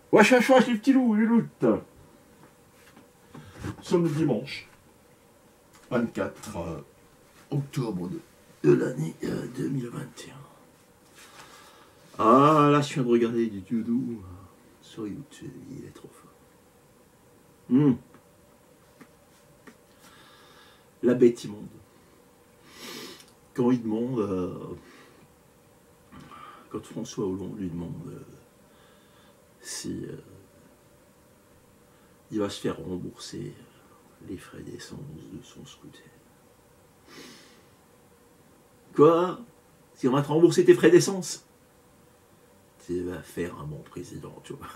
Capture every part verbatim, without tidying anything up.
Wesh, wesh, wesh, les petits loups, les loups. Nous sommes le dimanche vingt-quatre euh, octobre de, de l'année euh, deux mille vingt et un. Ah, là, je viens de regarder du doudou sur YouTube, il est trop fort. Mmh. La bête immonde. Quand il demande, euh, quand François Hollande lui demande euh, si euh, il va se faire rembourser les frais d'essence de son scooter. Quoi? Si on va te rembourser tes frais d'essence? Tu vas faire un bon président, tu vois.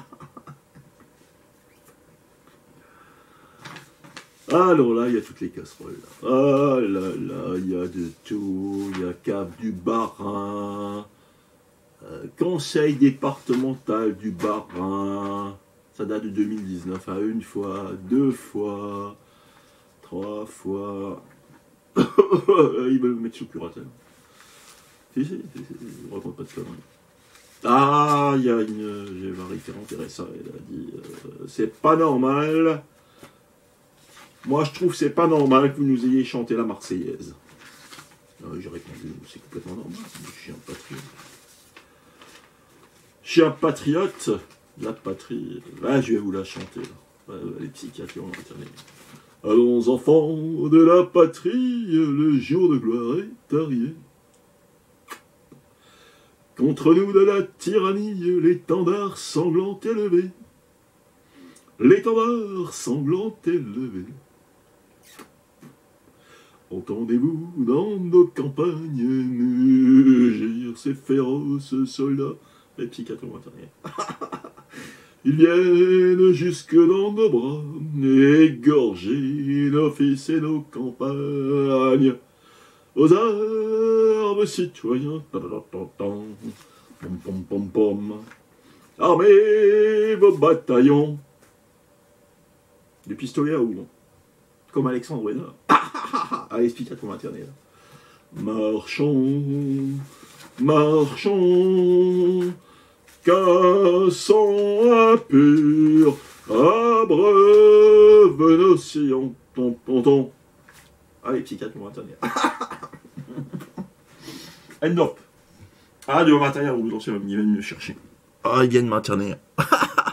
Alors là, il y a toutes les casseroles. Là. Ah là là, il y a de tout. Il y a cave du Bas-Rhin, euh, conseil départemental du Bas-Rhin. Ça date de deux mille dix-neuf à une fois, deux fois, trois fois. Ils veulent me mettre sous curatelle. Si, si, si, si, je ne raconte pas de conneries. Ah, il y a une. J'ai Marie-Ferrand Teresa, elle a dit euh, c'est pas normal. Moi, je trouve que c'est pas normal que vous nous ayez chanté la Marseillaise. Euh, J'ai répondu c'est complètement normal. Je suis un patriote. Je suis un patriote. La patrie. Là, je vais vous la chanter. Là. Ouais, les psychiatres vont l'enterrer. Allons, enfants de la patrie, le jour de gloire est arrivé. Contre nous de la tyrannie, l'étendard sanglant est levé. L'étendard sanglant est levé. Entendez-vous dans nos campagnes mugir ces féroces soldats? Les psychiatres vont intervenir. Ils viennent jusque dans nos bras, égorger nos fils et nos campagnes. Aux armes, citoyens, pom pom pom pom. Armez vos bataillons. Des pistolets à houblon. Comme Alexandre Ouénard. Allez, explique-toi pour m'interner. Marchons, marchons, cassons impur, abreuve nos sillons, ton, ton, ton. Allez, psychiatre pour m'interner. End up. Ah, de m'interner, vous en savez, ils viennent me chercher. Ah, ils viennent m'interner.